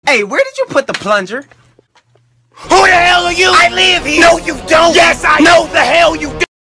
Hey, where did you put the plunger? Who the hell are you? I live here. No, you don't. Yes, I know the hell you do.